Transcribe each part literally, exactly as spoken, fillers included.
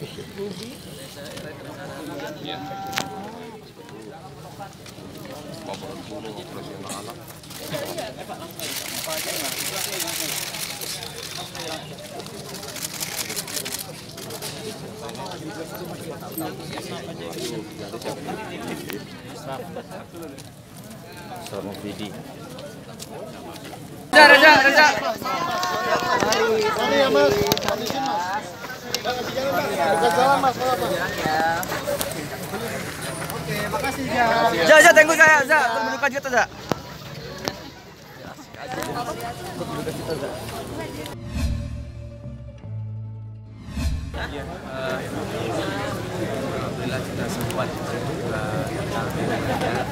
Ya. Operasional anak. Sama Vidi. Raja, Raja, Raja. Sorry ya Mas, habisin Mas. Kasih jalan Mas, bukan jalan Mas, apa? Oke, makasih ya. Ja, Ja, tunggu saya, Ja. Berduka cita, Ja. Berduka cita, Ja. Alhamdulillah kita sempat datang di Medan.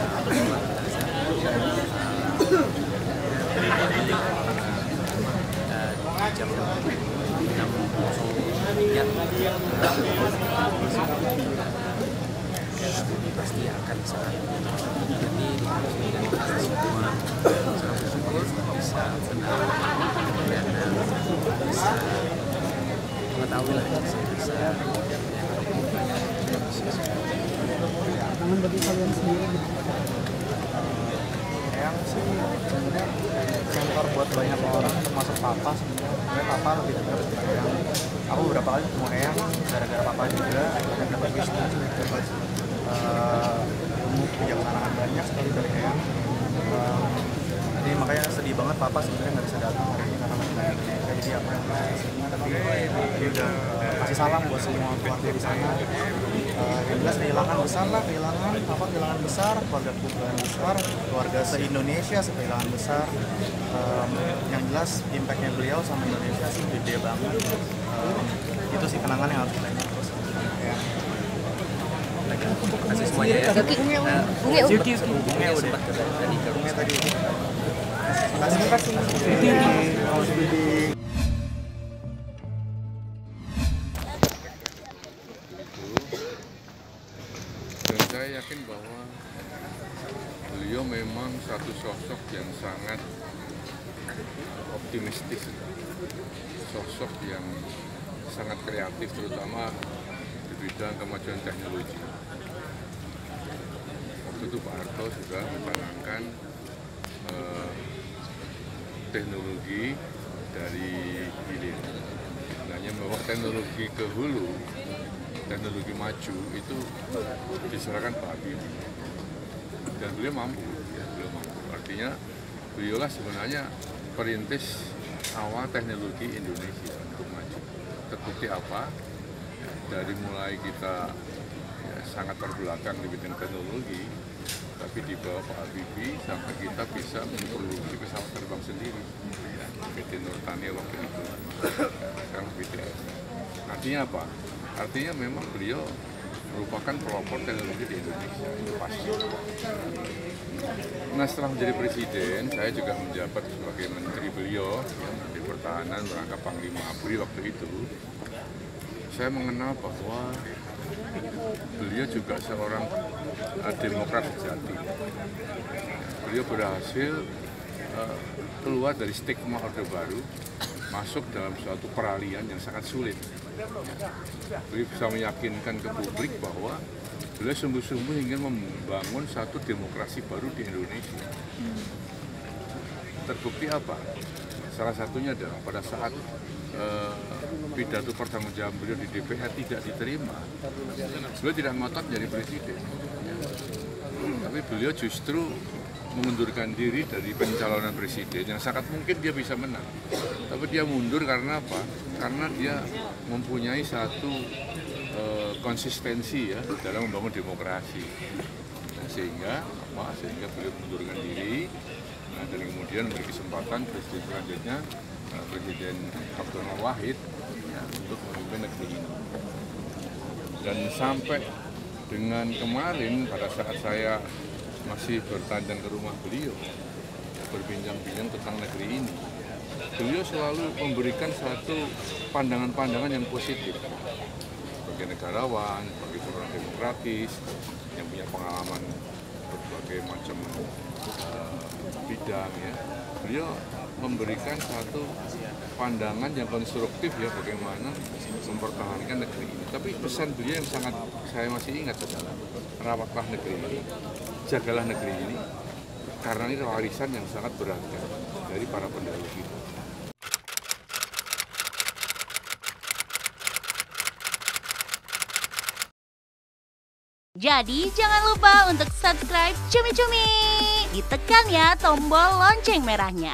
Jam enam tiga pasti akan sangat jadi kita semua bisa benar dan bisa mengetahui lah bisa Tangan bagi kalian sendiri. Eyang sih sebenarnya mentor buat banyak orang, termasuk papa sebenarnya. Sebenarnya papa lebih dekat dengan Eyang. Aku beberapa kali ketemu Eyang gara-gara papa juga, akhirnya dapat wisdom, dapat uh, ilmu kebijaksanaan banyak sekali dari Eyang. Uh, jadi makanya sedih banget papa sebenarnya nggak bisa datang hari ini karena masih banyak Indonesia. Jadi aku yang bisa kesini, tapi dia udah uh, kasih salam buat semua keluarga di sana. Uh, yang jelas kehilangan besar lah, kehilangan apa kehilangan besar, keluarga kehilangan besar, keluarga se-Indonesia kehilangan besar. Um, yang jelas impactnya beliau sama Indonesia sih gede banget. Um, itu sih kenangan yang harus kita ingat terus. Ya. Terima kasih semuanya ya. Bungnya udah sempat tadi Bungnya tadi. Terima kasih. Terima kasih. Dan saya yakin bahwa beliau memang satu sosok yang sangat optimistis, sosok yang sangat kreatif, terutama di bidang kemajuan teknologi. Waktu itu Pak Harto sudah mencanangkan eh, teknologi dari hilir. Sebenarnya membawa teknologi ke hulu, teknologi maju itu diserahkan Pak Habibie. Dan beliau mampu, ya, beliau mampu. Artinya beliaulah sebenarnya perintis awal teknologi Indonesia untuk maju. Terbukti apa? Dari mulai kita ya, sangat terbelakang di bidang teknologi, tapi di bawah Pak Habibie sampai kita bisa memproduksi pesawat terbang sendiri. Ya, P T Nurtania waktu itu, sekarang B T S. Artinya apa? Artinya memang beliau merupakan pelopor teknologi di Indonesia, itu pasti. Nah, setelah menjadi presiden, saya juga menjabat sebagai menteri beliau, ya, Menteri Pertahanan merangkap Panglima A B R I waktu itu. Saya mengenal bahwa beliau juga seorang uh, demokrat sejati. Beliau berhasil uh, keluar dari stigma Orde Baru, masuk dalam suatu peralihan yang sangat sulit. Beliau bisa meyakinkan ke publik bahwa beliau sungguh-sungguh ingin membangun satu demokrasi baru di Indonesia. Terbukti apa? Salah satunya adalah pada saat uh, pidato pertanggungjawaban beliau di D P R tidak diterima, beliau tidak ngotot jadi presiden. Tapi beliau justru mengundurkan diri dari pencalonan presiden yang sangat mungkin dia bisa menang. Tapi dia mundur karena apa? Karena dia mempunyai satu uh, konsistensi ya dalam membangun demokrasi. Nah, sehingga apa? Sehingga beliau mengundurkan diri. Nah, dan kemudian memberi kesempatan presiden selanjutnya uh, Presiden Abdurrahman Wahid ya, untuk memimpin negeri ini. Dan sampai dengan kemarin pada saat saya masih bertandang ke rumah beliau, berbincang-bincang tentang negeri ini, beliau selalu memberikan satu pandangan-pandangan yang positif sebagai negarawan, sebagai seorang demokratis yang punya pengalaman berbagai macam uh, bidang ya. Beliau memberikan satu pandangan yang konstruktif ya bagaimana mempertahankan negeri ini. Tapi pesan beliau yang sangat saya masih ingat adalah rawatlah negeri ini, jagalah negeri ini, karena ini warisan yang sangat berharga dari para pendahulu kita. Jadi jangan lupa untuk subscribe Cumi Cumi. Ditekan ya tombol lonceng merahnya.